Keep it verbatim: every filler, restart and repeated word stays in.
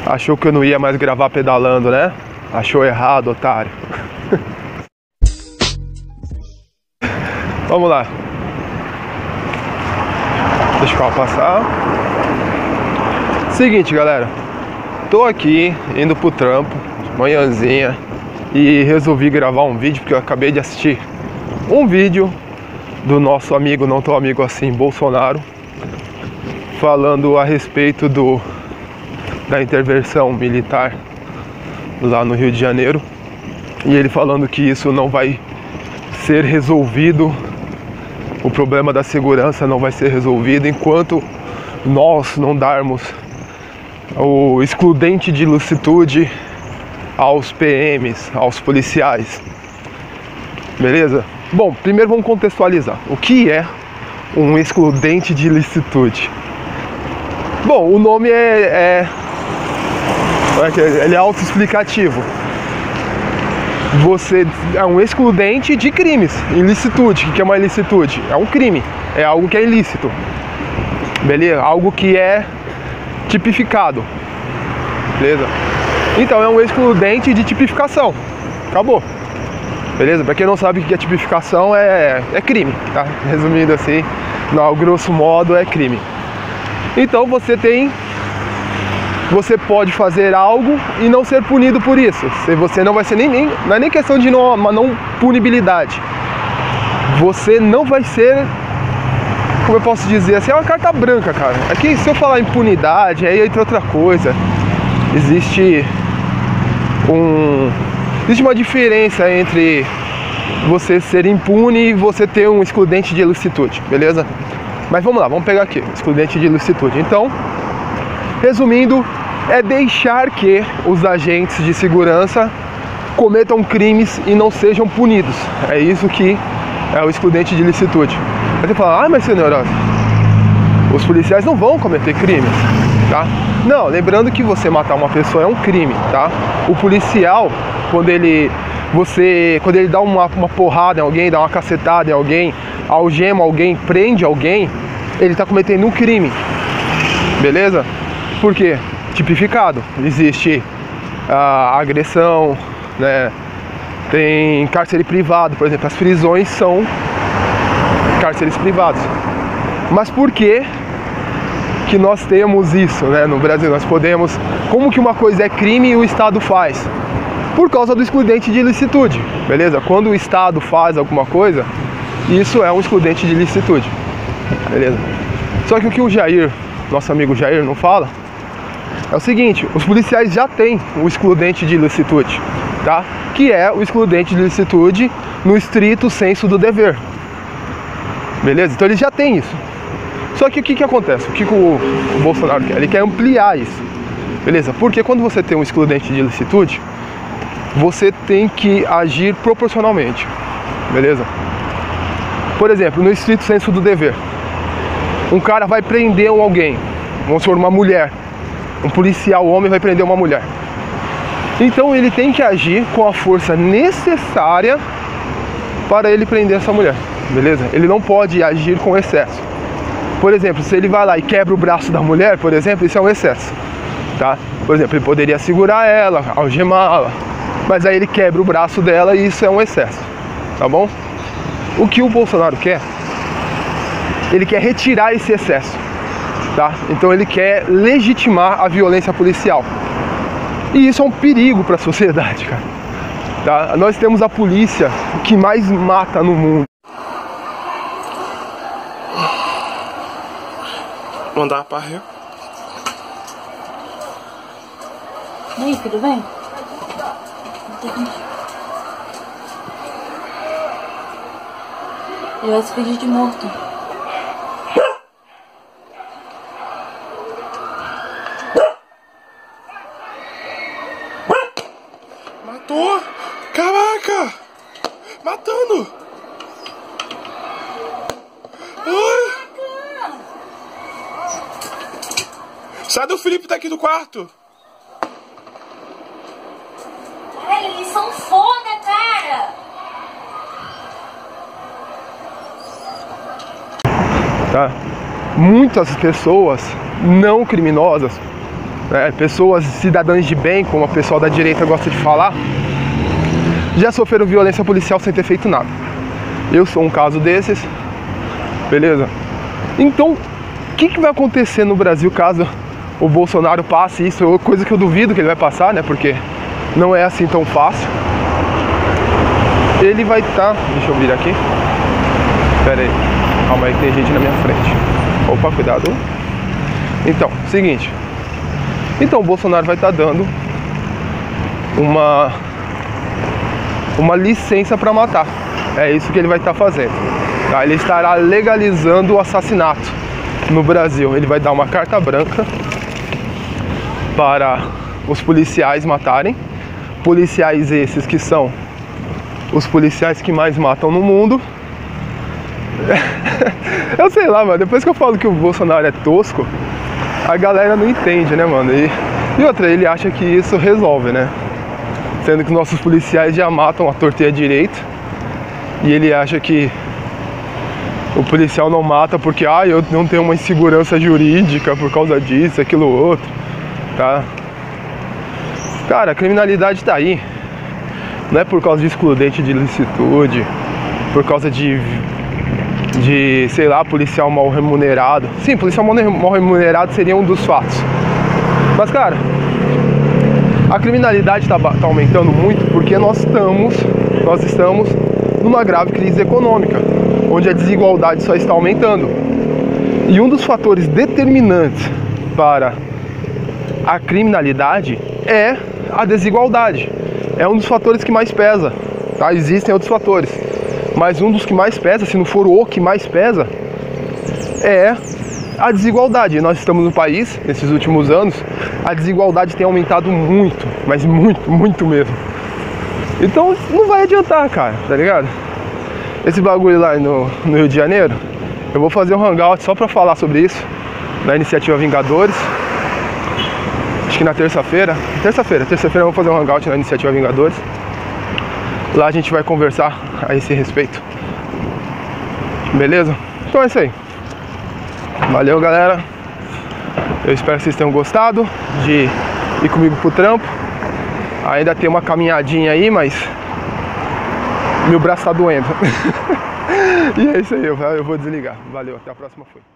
Achou que eu não ia mais gravar pedalando, né? Achou errado, otário. Vamos lá. Deixa o carro passar. Seguinte, galera. Tô aqui, indo pro trampo, manhãzinha. E resolvi gravar um vídeo, porque eu acabei de assistir um vídeo do nosso amigo, não tão amigo assim, Bolsonaro, falando a respeito do da intervenção militar lá no Rio de Janeiro, e ele falando que isso não vai ser resolvido, o problema da segurança não vai ser resolvido enquanto nós não darmos o excludente de ilicitude aos P Ms, aos policiais. Beleza? Bom, primeiro vamos contextualizar. O que é um excludente de ilicitude? Bom, o nome é, é ele é autoexplicativo. Você é um excludente de crimes. Ilicitude, o que é uma ilicitude? É um crime, é algo que é ilícito. Beleza? Algo que é tipificado. Beleza? Então é um excludente de tipificação. Acabou. Beleza? Pra quem não sabe o que é tipificação, é, é crime, tá? Resumindo assim, no grosso modo, é crime. Então você tem... Você pode fazer algo e não ser punido por isso. Você não vai ser nem, nem não é nem questão de não, uma não punibilidade. Você não vai ser, como eu posso dizer assim, é uma carta branca, cara. Aqui, se eu falar impunidade, aí entra outra coisa. Existe um existe uma diferença entre você ser impune e você ter um excludente de ilicitude, beleza? Mas vamos lá, vamos pegar aqui, excludente de ilicitude. Então, resumindo, é deixar que os agentes de segurança cometam crimes e não sejam punidos. É isso que é o excludente de ilicitude. Aí você fala, ah, mas senhor, os policiais não vão cometer crimes, tá? Não, lembrando que você matar uma pessoa é um crime, tá? O policial, quando ele, você, quando ele dá uma, uma porrada em alguém, dá uma cacetada em alguém, algema alguém, prende alguém, ele está cometendo um crime, beleza? Por quê? Tipificado. Existe a agressão, né? Tem cárcere privado, por exemplo, as prisões são cárceres privados. Mas por que que nós temos isso, né? No Brasil nós podemos... Como que uma coisa é crime e o Estado faz? Por causa do excludente de ilicitude, beleza? Quando o Estado faz alguma coisa, isso é um excludente de ilicitude, beleza? Só que o que o Jair, nosso amigo Jair, não fala é o seguinte: os policiais já têm o excludente de ilicitude, tá? Que é o excludente de ilicitude no estrito senso do dever, beleza? Então eles já têm isso. Só que o que que acontece? O que que o, o Bolsonaro quer? Ele quer ampliar isso, beleza? Porque quando você tem um excludente de ilicitude, você tem que agir proporcionalmente, beleza? Por exemplo, no estrito senso do dever, um cara vai prender alguém, vamos supor, uma mulher, um policial homem vai prender uma mulher. Então ele tem que agir com a força necessária para ele prender essa mulher, beleza? Ele não pode agir com excesso. Por exemplo, se ele vai lá e quebra o braço da mulher, por exemplo, isso é um excesso, tá? Por exemplo, ele poderia segurar ela, algemá-la, mas aí ele quebra o braço dela e isso é um excesso, tá bom? O que o Bolsonaro quer? Ele quer retirar esse excesso, tá? Então ele quer legitimar a violência policial. E isso é um perigo para a sociedade, cara. Tá? Nós temos a polícia que mais mata no mundo. Mandar para Rio. E aí, tudo bem? Ele vai se pedir de morto. Matou! Caraca! Matando! Ai. Sai do Felipe daqui do quarto! Ai, eles são foda, cara! Tá? Muitas pessoas não criminosas né, pessoas, cidadãs de bem, como a pessoa da direita gosta de falar, já sofreram violência policial sem ter feito nada. Eu sou um caso desses, beleza? Então, o que, que vai acontecer no Brasil caso o Bolsonaro passe isso? Coisa que eu duvido que ele vai passar, né? Porque não é assim tão fácil. Ele vai estar... Tá... Deixa eu vir aqui. Pera aí. Calma aí que tem gente na minha frente. Opa, cuidado. Então, seguinte. Então o Bolsonaro vai estar tá dando uma... uma licença para matar. É isso que ele vai estar tá fazendo. Tá? Ele estará legalizando o assassinato no Brasil. Ele vai dar uma carta branca para os policiais matarem. Policiais esses que são os policiais que mais matam no mundo. Eu sei lá, mano. Depois que eu falo que o Bolsonaro é tosco, a galera não entende, né, mano? E, e outra, ele acha que isso resolve, né? Sendo que nossos policiais já matam a torta e a direita. E ele acha que o policial não mata porque ah, eu não tenho uma insegurança jurídica por causa disso, aquilo outro, tá? Cara, a criminalidade tá aí. Não é por causa de excludente de ilicitude, por causa de, de, sei lá, policial mal remunerado. Sim, policial mal remunerado seria um dos fatos. Mas, cara, a criminalidade tá, tá aumentando muito porque nós estamos, nós estamos numa grave crise econômica, onde a desigualdade só está aumentando. E um dos fatores determinantes para a criminalidade é a desigualdade. É um dos fatores que mais pesa, tá? Existem outros fatores, mas um dos que mais pesa, se não for o que mais pesa, é a desigualdade. Nós estamos no país, nesses últimos anos, a desigualdade tem aumentado muito, mas muito, muito mesmo. Então não vai adiantar, cara, tá ligado? Esse bagulho lá no, no Rio de Janeiro, eu vou fazer um hangout só pra falar sobre isso, na iniciativa Vingadores. Acho que na terça-feira, terça-feira, terça-feira eu vou fazer um hangout na iniciativa Vingadores. Lá a gente vai conversar a esse respeito. Beleza? Então é isso aí. Valeu, galera. Eu espero que vocês tenham gostado de ir comigo pro trampo. Ainda tem uma caminhadinha aí, mas meu braço tá doendo. E é isso aí, eu vou desligar. Valeu, até a próxima. Fui.